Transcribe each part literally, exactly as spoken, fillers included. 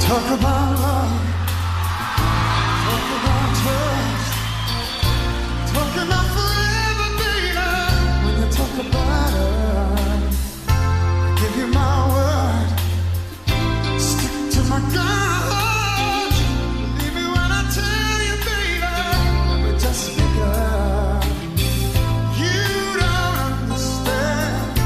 Talk about love, talk about trust, talk about forever, baby. When you talk about us, I give you my word, stick to my guns. Believe me when I tell you, baby, but just because you don't understand.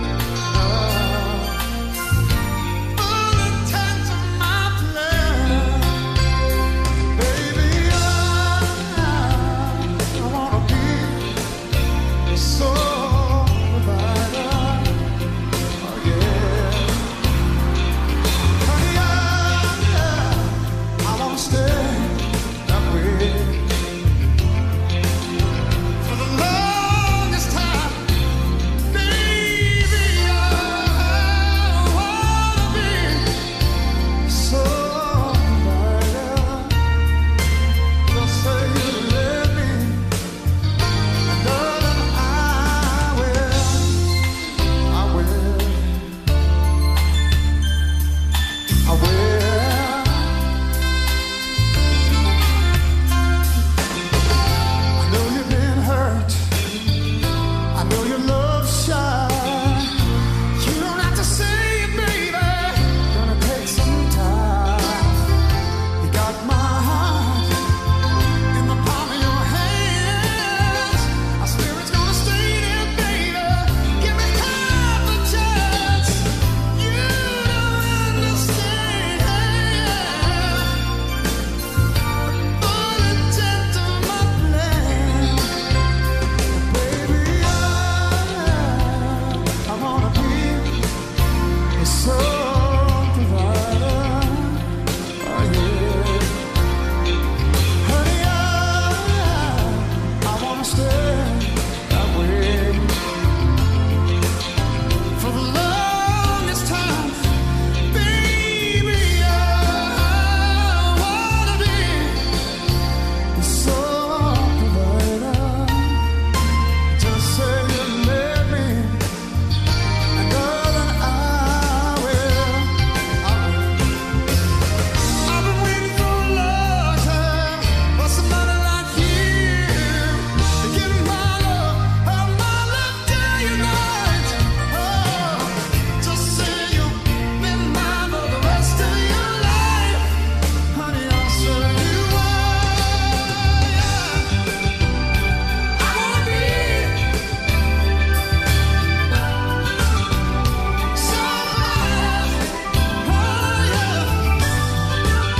Full intent of my plan, baby. I, I wanna be your sole provider. Oh yeah, honey, I, I wanna stay that way for the longest time, baby. I wanna be so provider. Just say you let me, and darling, I will, I will, I will. I know you've been hurt. I know your love's shy. You don't have to say it, baby. Gonna take some time. You got my heart in the palm of your hands. Our spirit's gonna stay there, baby. Give me half a chance. You don't understand. Full intent of my plan, baby. I, I wanna be your sole provider. Oh yeah, honey, I, I wanna stay that way for the longest time, baby. I wanna be your sole provider. Just say you let me, and darling, I will, I will. I've been waiting for a long time for somebody like you to give me my love, all my love day and night. Oh, just say you'll be mine for the rest of your life, honey. I'll show you why. I wanna be so alive. Oh yeah.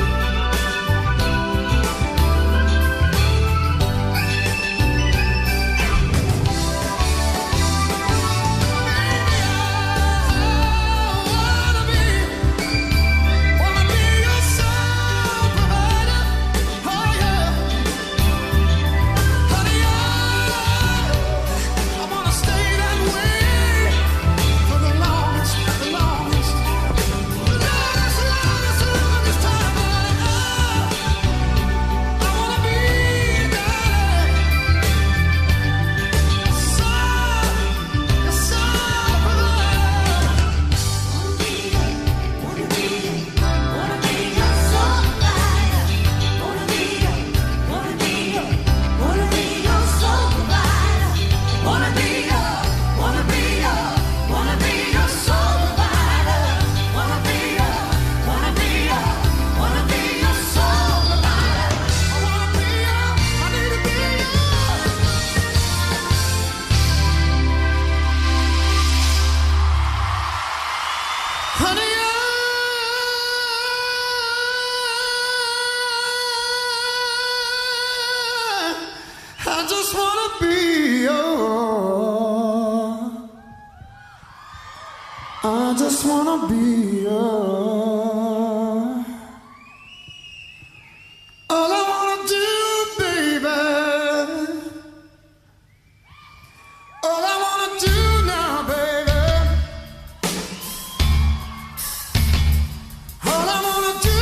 Honey, I, I just wanna be your, I just wanna be your, all I wanna do, baby, all I wanna do now, baby. All I wanna do,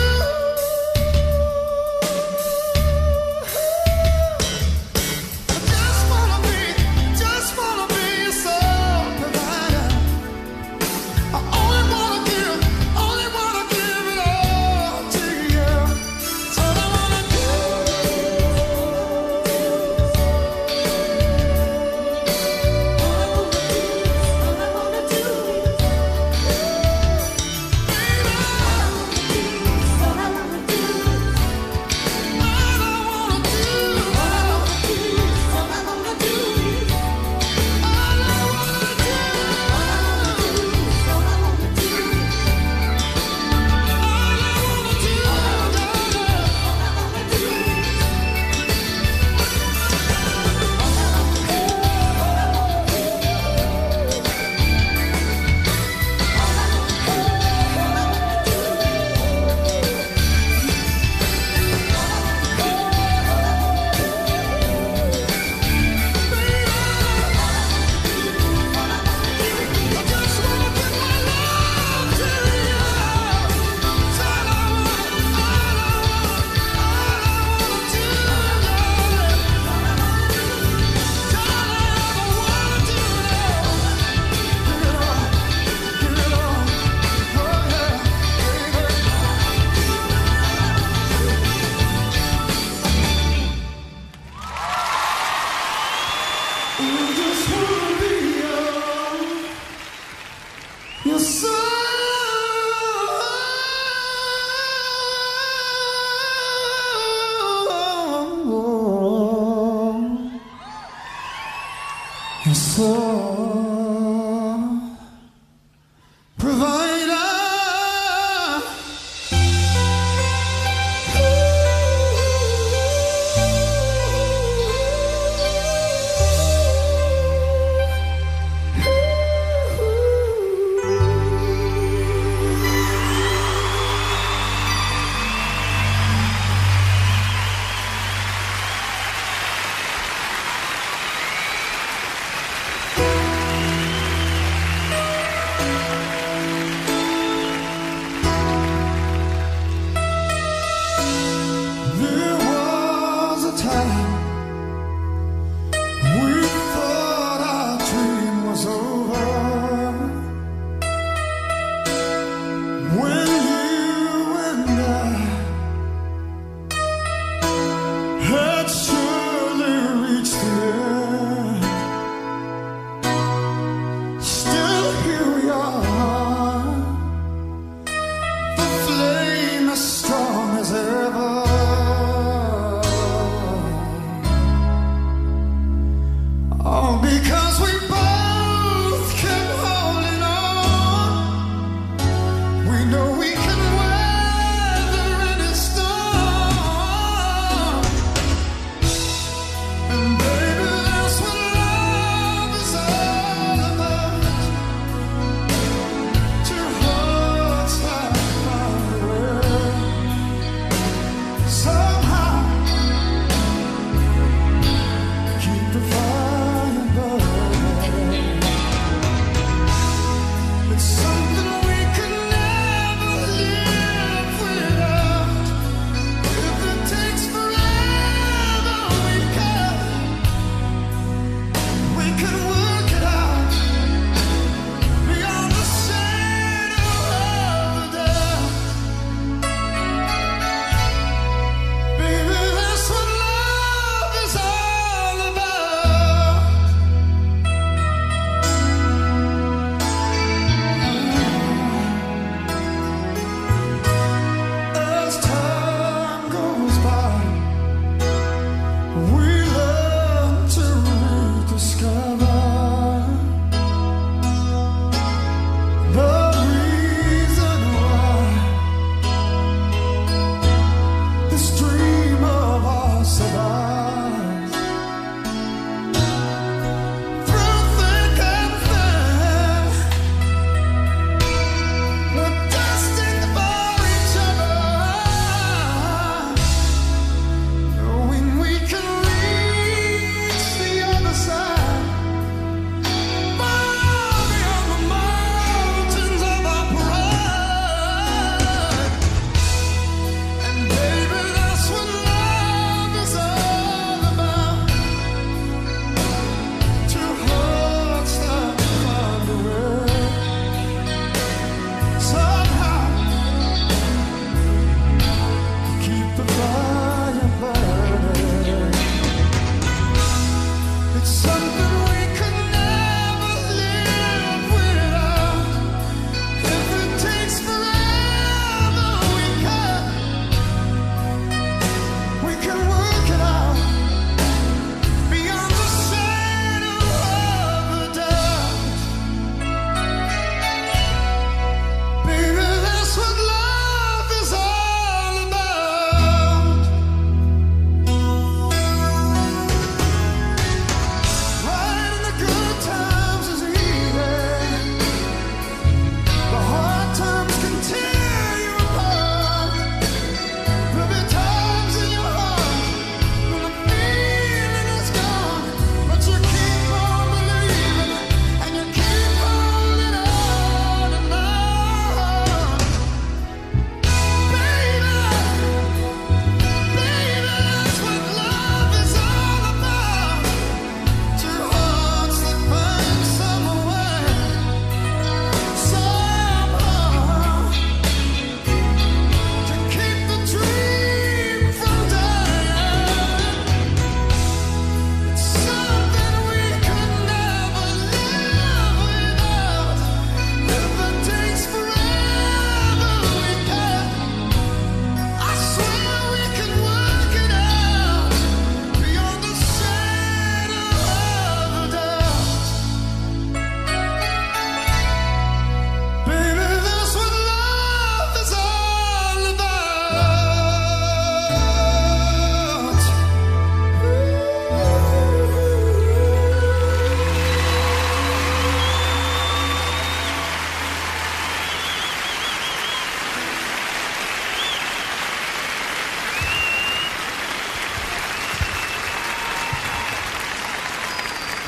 I just wanna be, just wanna be your sole provider. I only wanna give, only wanna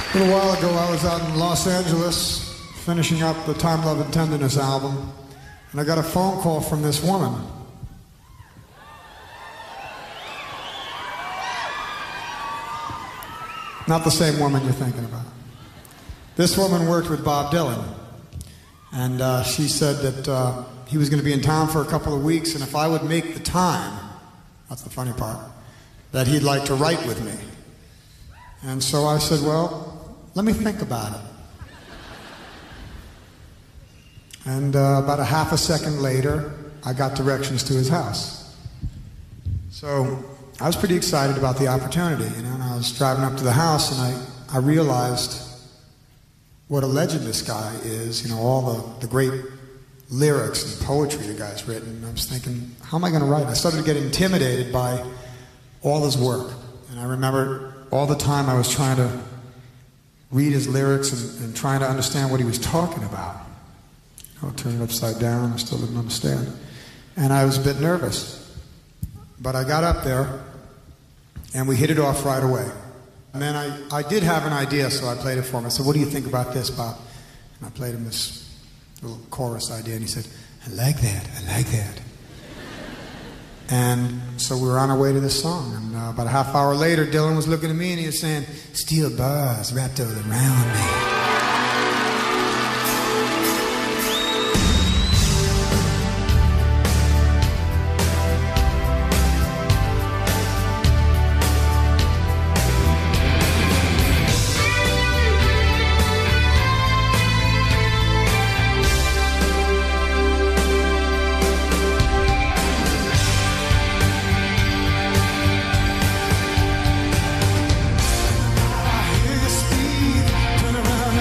A little while ago, I was out in Los Angeles finishing up the Time, Love, and Tenderness album, and I got a phone call from this woman. Not the same woman you're thinking about. This woman worked with Bob Dylan, and uh, she said that uh, he was going to be in town for a couple of weeks, and if I would make the time, that's the funny part, that he'd like to write with me. And so I said, well, let me think about it. And uh, about a half a second later, I got directions to his house. So I was pretty excited about the opportunity, you know, and I was driving up to the house, and I, I realized what a legend this guy is, you know, all the, the great lyrics and poetry the guy's written. And I was thinking, how am I going to write? I started to get intimidated by all his work. And I remember all the time I was trying to read his lyrics and, and trying to understand what he was talking about. I'll turn it upside down, I still didn't understand. And I was a bit nervous. But I got up there, and we hit it off right away. And then I, I did have an idea, so I played it for him. I said, what do you think about this, Bob? And I played him this little chorus idea, and he said, I like that, I like that. And so we were on our way to this song, and uh, about a half hour later, Dylan was looking at me and he was saying, steel bars wrapped all around me. Turn around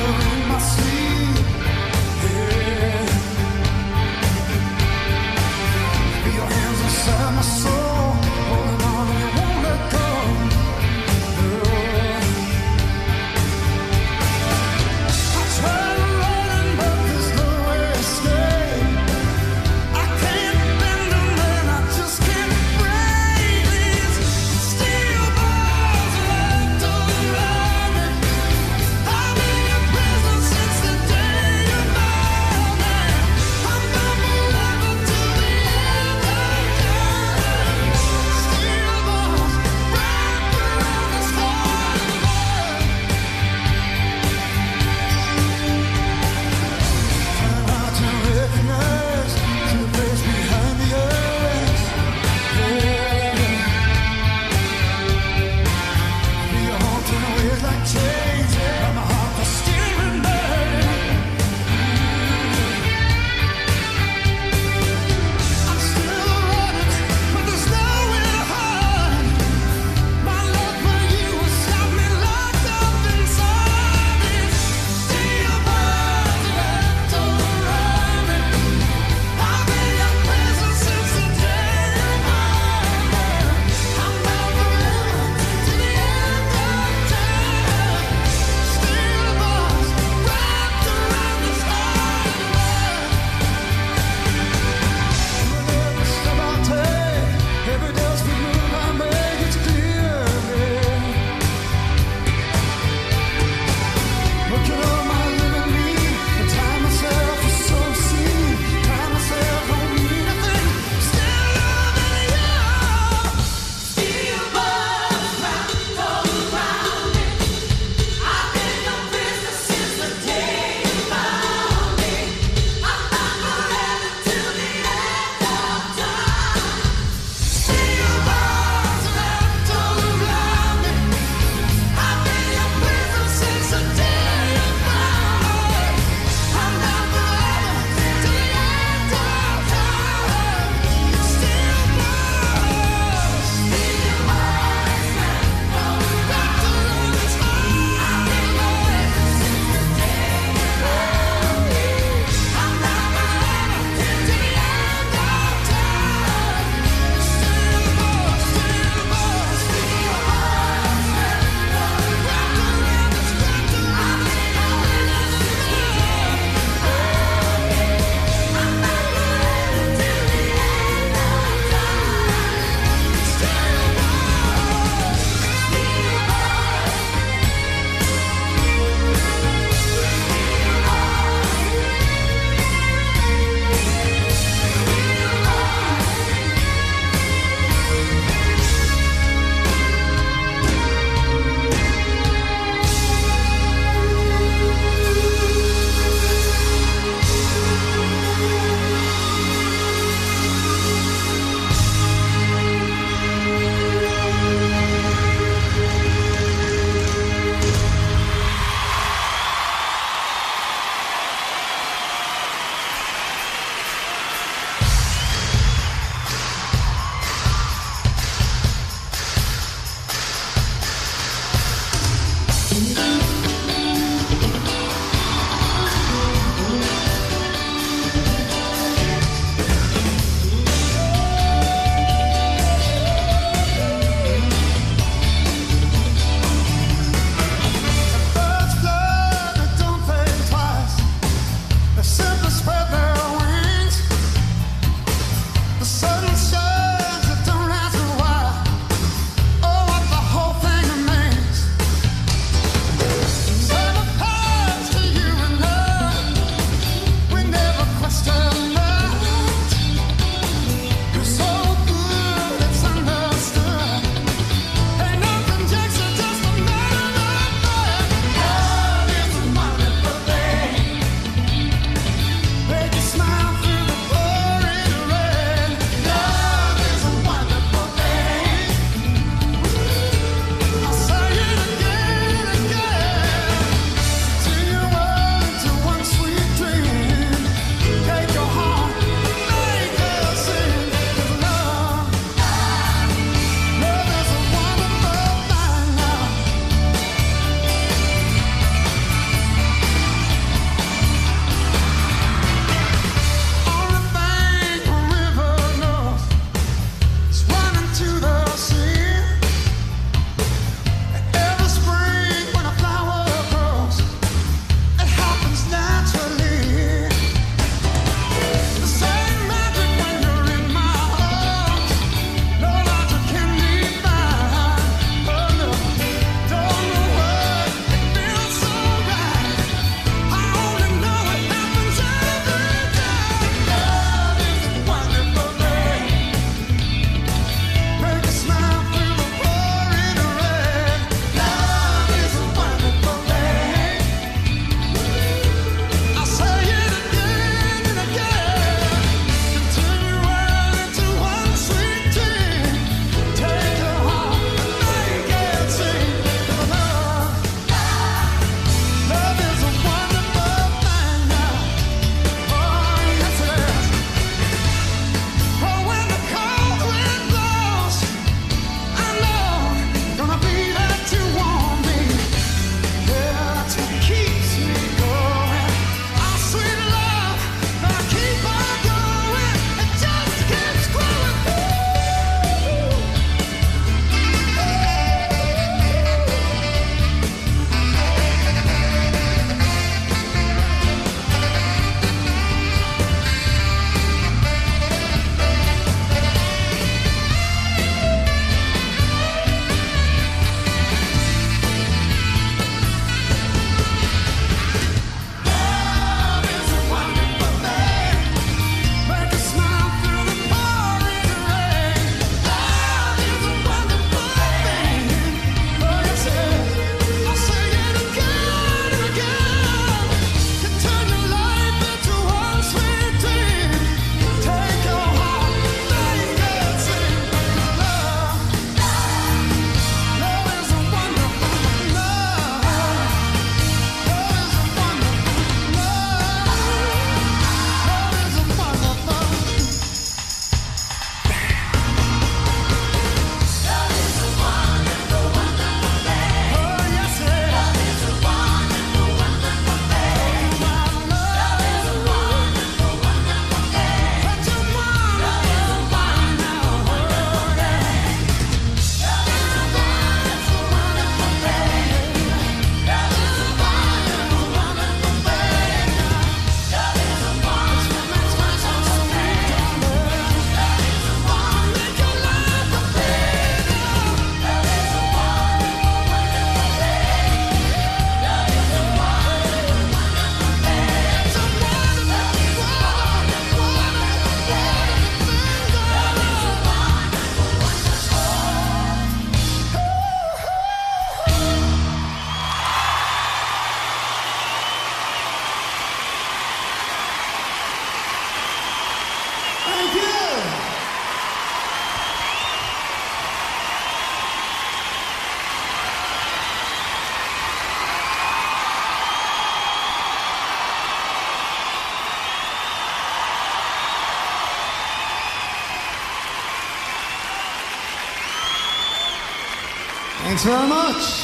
Thanks very much.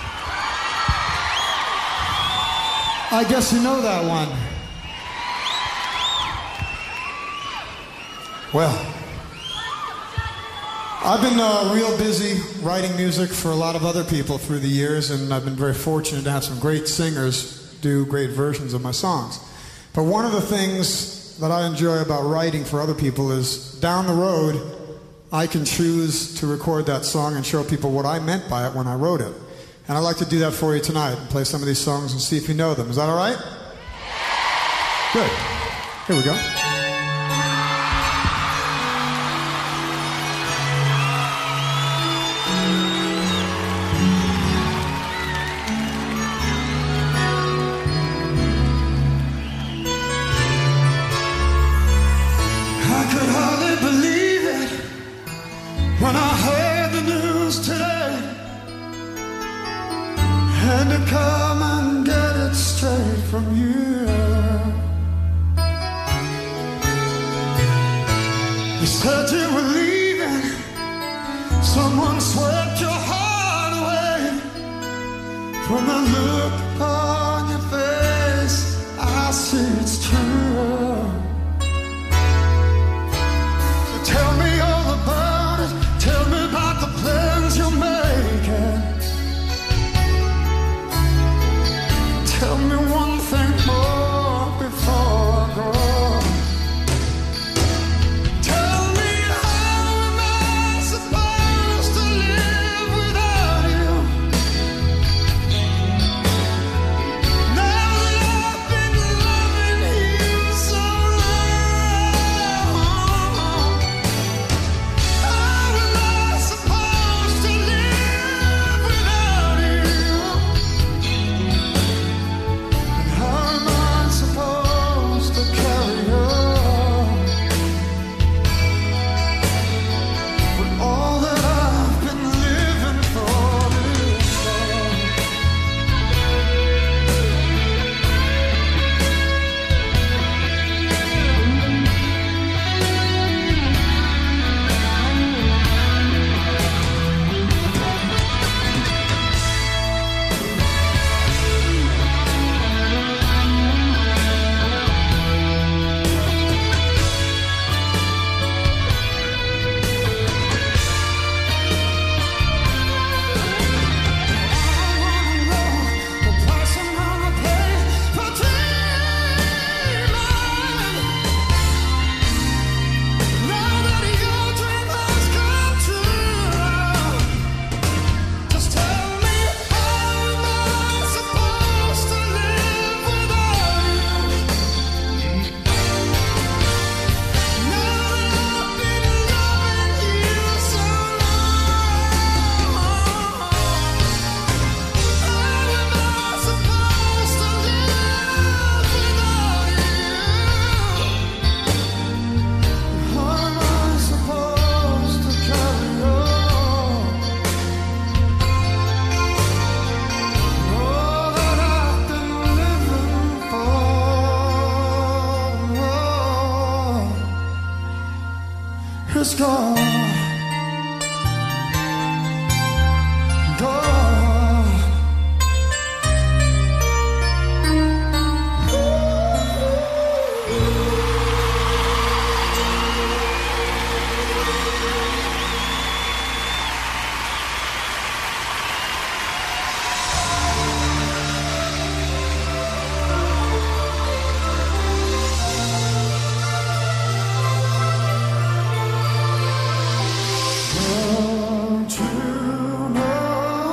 I guess you know that one. Well, I've been uh, real busy writing music for a lot of other people through the years, and I've been very fortunate to have some great singers do great versions of my songs. But one of the things that I enjoy about writing for other people is down the road, I can choose to record that song and show people what I meant by it when I wrote it. And I'd like to do that for you tonight and play some of these songs and see if you know them. Is that all right? Good. Here we go. I could hardly believe it when I heard the news today. Had to come and get it straight from you. You said you were leaving. Someone swept your heart away. From the look upon your face, I see it's true. Tell me all about it. Tell me about the plans you're making. Tell me one thing more before I go. Tell me, how am I supposed to live without you? Now that I've been loving you so long, how am I supposed to live without you? And how am I supposed to carry on with all that I've been living for this long? The price I'm gonna pay for dreaming. Now that your dream has come true, just tell me, how am I supposed to live without you? Now that I've been loving you so long, how am I supposed to live without you? How am I supposed to carry on? All that I've been living for is gone, gone. Don't you know?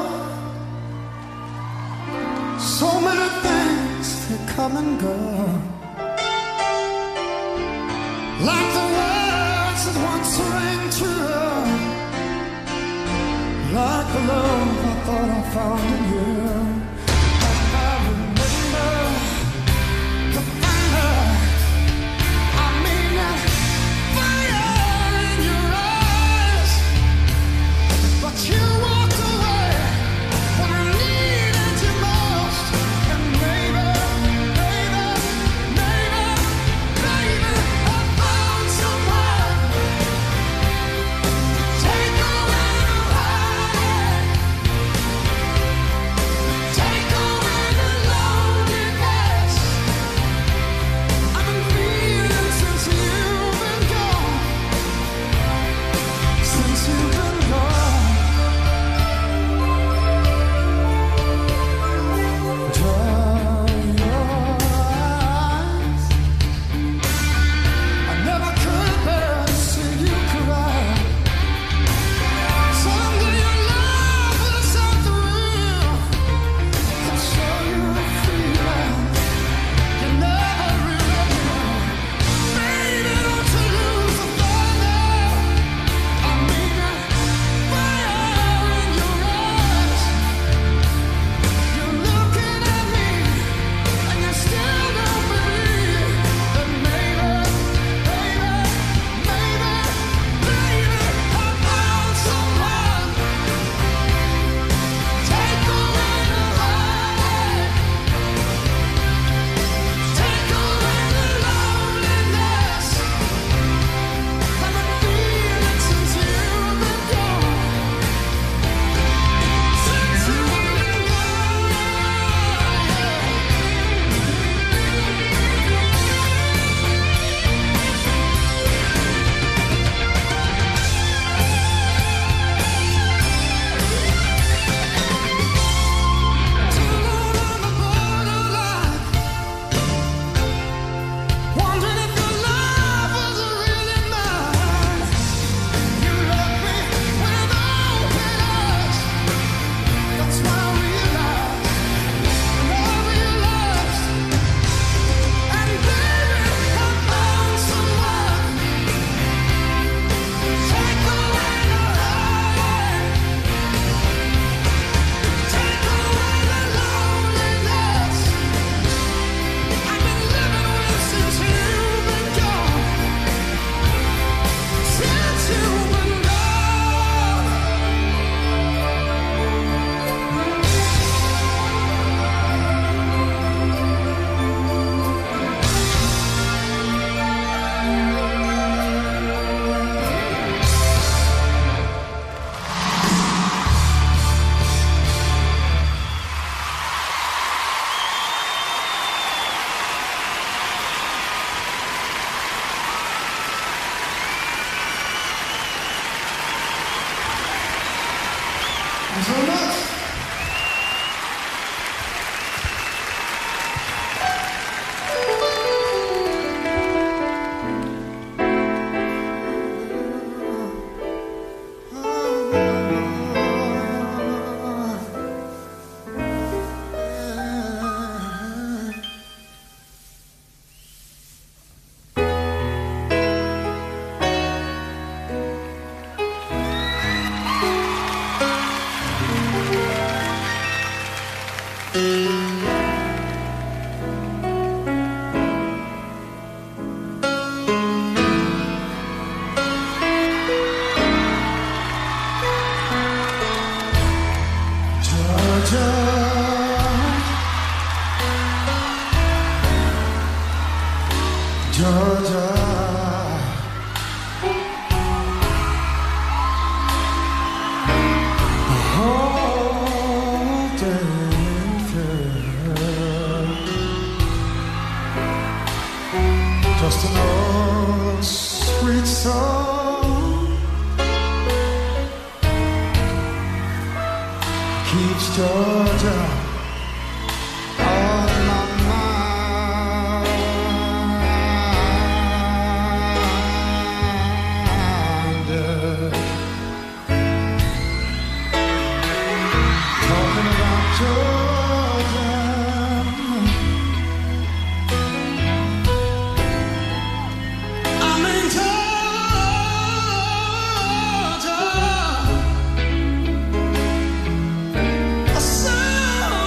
So many things that come and go, like the words that once rang true, like the love I thought I found in you. And I remember the thunder, I mean that fire in your eyes. But you walked away when I needed you most. And maybe, maybe, maybe, maybe I found someone. Take away the light. Georgia, oh, just an old sweet song keeps Georgia on my mind. Talking about Georgia, I'm in Georgia, a sound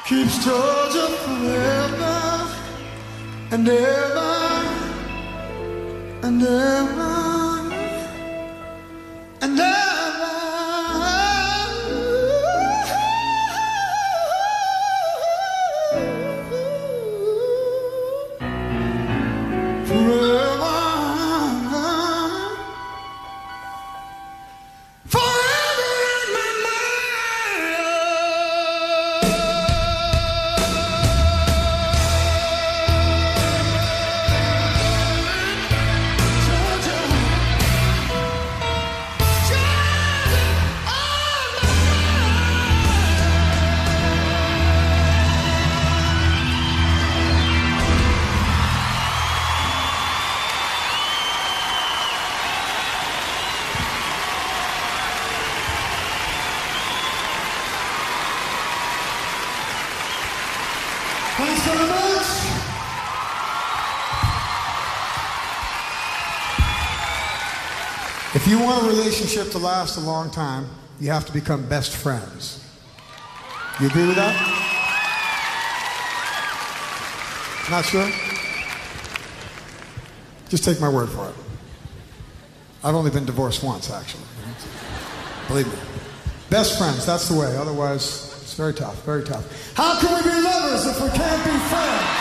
keeps Georgia forever and ever and ever and ever. Thanks very much. If you want a relationship to last a long time, you have to become best friends. You agree with that? Not sure? Just take my word for it. I've only been divorced once, actually. Believe me. Best friends, that's the way. Otherwise, it's very tough, very tough. How can we be lovers if we can't be friends?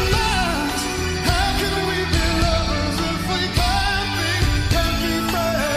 Friends.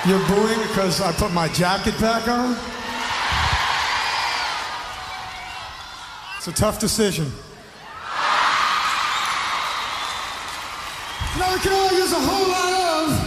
You're booing because I put my jacket back on? It's a tough decision. Now we can all use a whole lot of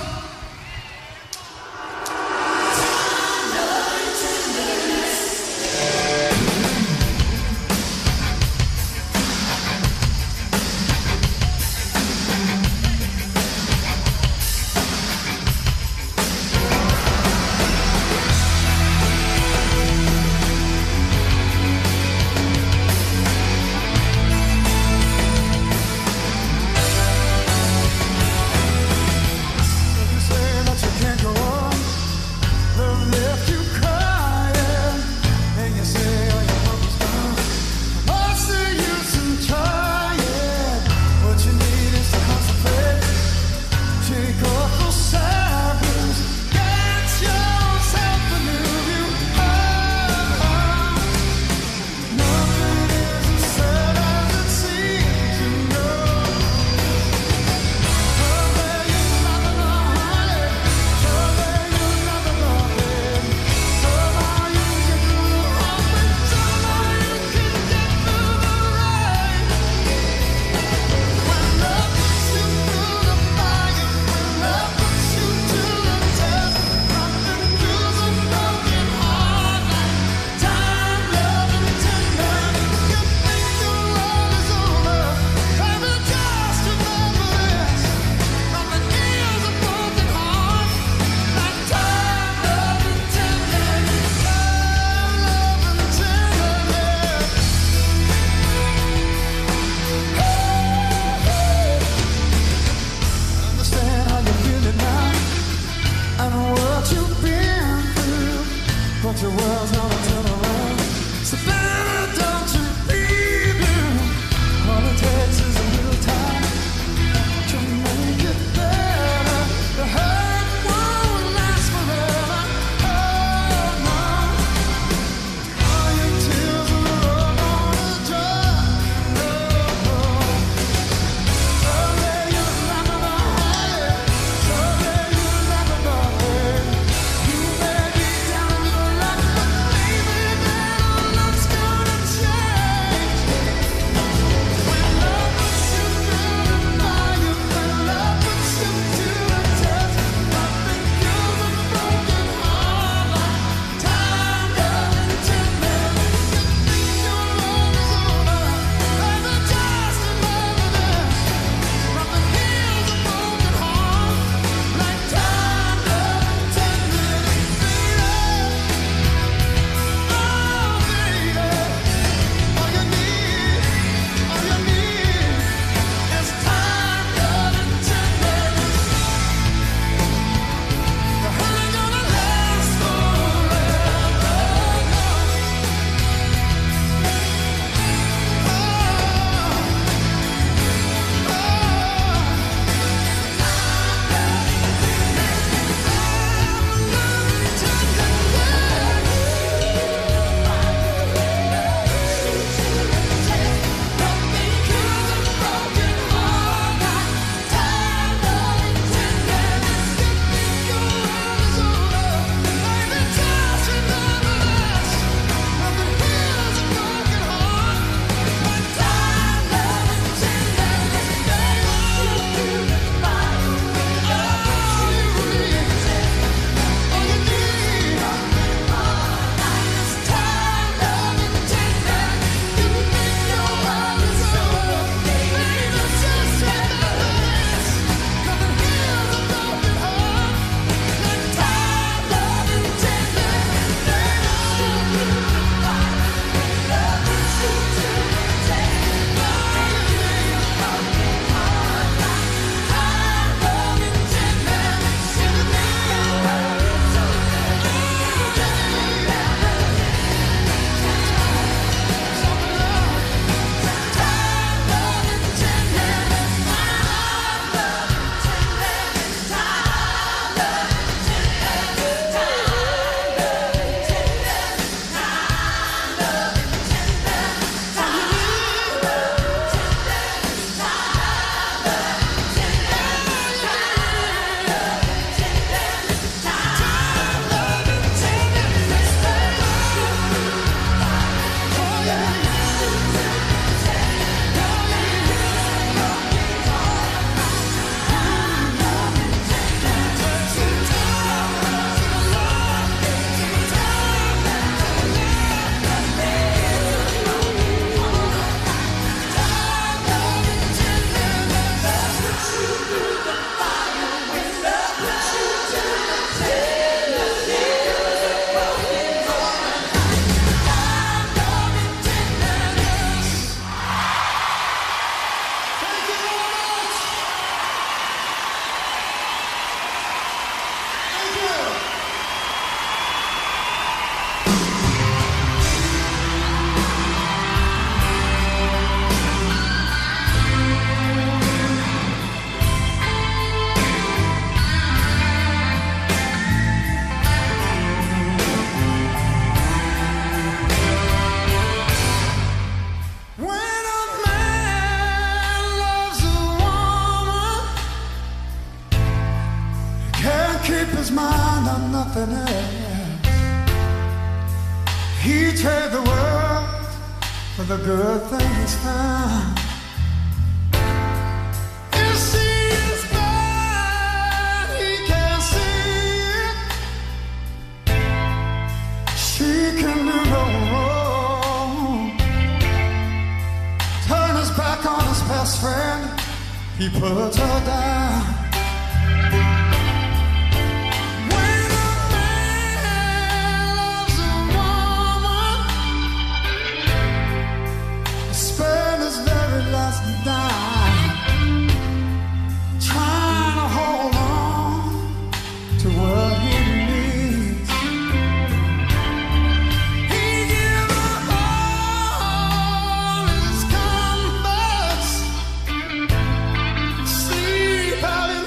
when the good thing is found. You see it's bad, he can't see it. She can do no wrong. Turn his back on his best friend, he puts her down. Trying to hold on to what he needs. He gives her all his comforts, sleep out in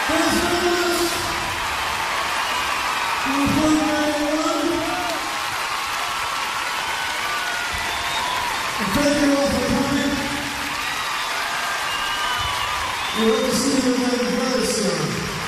Thank you all for coming. We hope to see you again very soon.